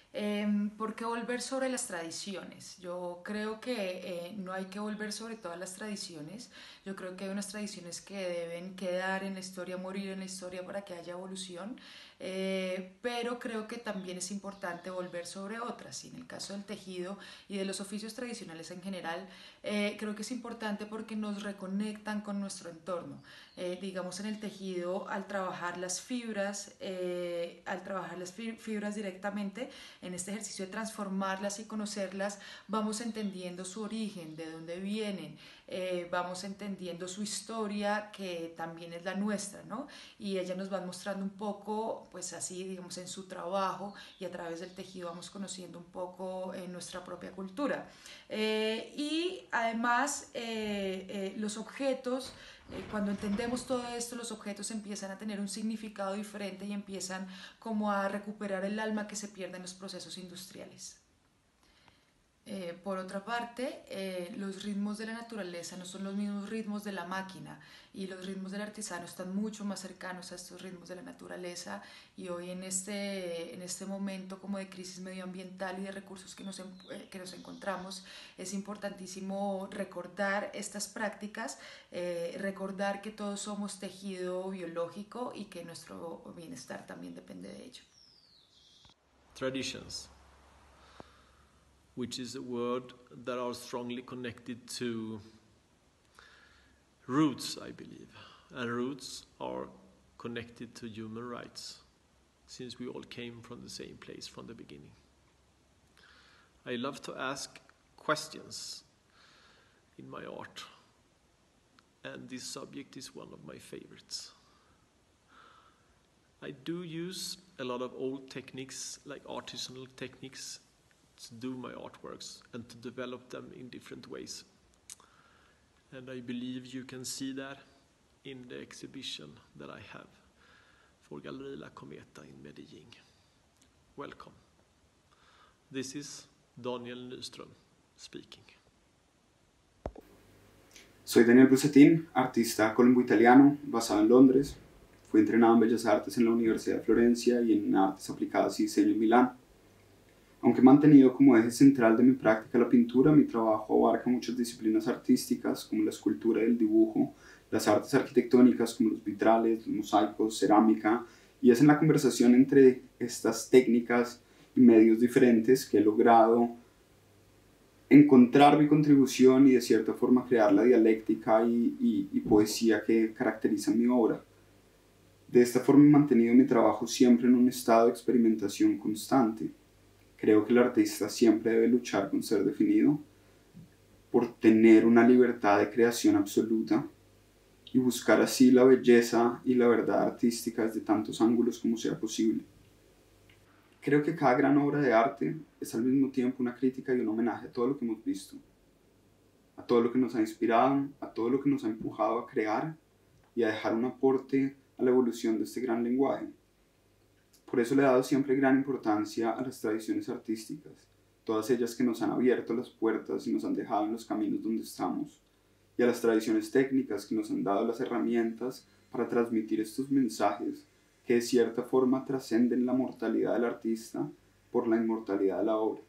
¿Por qué volver sobre las tradiciones? Yo creo que no hay que volver sobre todas las tradiciones. Yo creo que hay unas tradiciones que deben quedar en la historia, morir en la historia para que haya evolución. Pero creo que también es importante volver sobre otras. Y en el caso del tejido y de los oficios tradicionales en general, creo que es importante porque nos reconectan con nuestro entorno. Digamos en el tejido, al trabajar las fibras directamente, en este ejercicio de transformarlas y conocerlas, vamos entendiendo su origen, de dónde vienen, vamos entendiendo su historia, que también es la nuestra, ¿no? Y ella nos va mostrando un poco, pues así, digamos, en su trabajo, y a través del tejido vamos conociendo un poco nuestra propia cultura. Y además, los objetos, cuando entendemos todo esto, los objetos empiezan a tener un significado diferente y empiezan como a recuperar el alma que se pierde en los procesos industriales. Por otra parte, los ritmos de la naturaleza no son los mismos ritmos de la máquina, y los ritmos del artesano están mucho más cercanos a estos ritmos de la naturaleza, y hoy en este momento como de crisis medioambiental y de recursos que nos encontramos, es importantísimo recordar estas prácticas, recordar que todos somos tejido biológico y que nuestro bienestar también depende de ello. Traditions, which is a word that are strongly connected to roots, I believe. And roots are connected to human rights, since we all came from the same place from the beginning. I love to ask questions in my art, and this subject is one of my favorites. I do use a lot of old techniques, like artisanal techniques, to do my artworks and to develop them in different ways. And I believe you can see that in the exhibition that I have for Galleria La Cometa in Medellin. Welcome. This is Daniel Nyström speaking. Soy Daniel Bucetín, artista colombo-italiano, basado en Londres. Fui entrenado en Bellas Artes en la Universidad de Florencia y en Artes Aplicadas y Diseño en Milán. Aunque he mantenido como eje central de mi práctica la pintura, mi trabajo abarca muchas disciplinas artísticas como la escultura y el dibujo, las artes arquitectónicas como los vitrales, los mosaicos, cerámica, y es en la conversación entre estas técnicas y medios diferentes que he logrado encontrar mi contribución y de cierta forma crear la dialéctica y poesía que caracterizan mi obra. De esta forma he mantenido mi trabajo siempre en un estado de experimentación constante. Creo que el artista siempre debe luchar con ser definido, por tener una libertad de creación absoluta y buscar así la belleza y la verdad artística desde tantos ángulos como sea posible. Creo que cada gran obra de arte es al mismo tiempo una crítica y un homenaje a todo lo que hemos visto, a todo lo que nos ha inspirado, a todo lo que nos ha empujado a crear y a dejar un aporte a la evolución de este gran lenguaje. Por eso le he dado siempre gran importancia a las tradiciones artísticas, todas ellas que nos han abierto las puertas y nos han dejado en los caminos donde estamos, y a las tradiciones técnicas que nos han dado las herramientas para transmitir estos mensajes que de cierta forma trascenden la mortalidad del artista por la inmortalidad de la obra.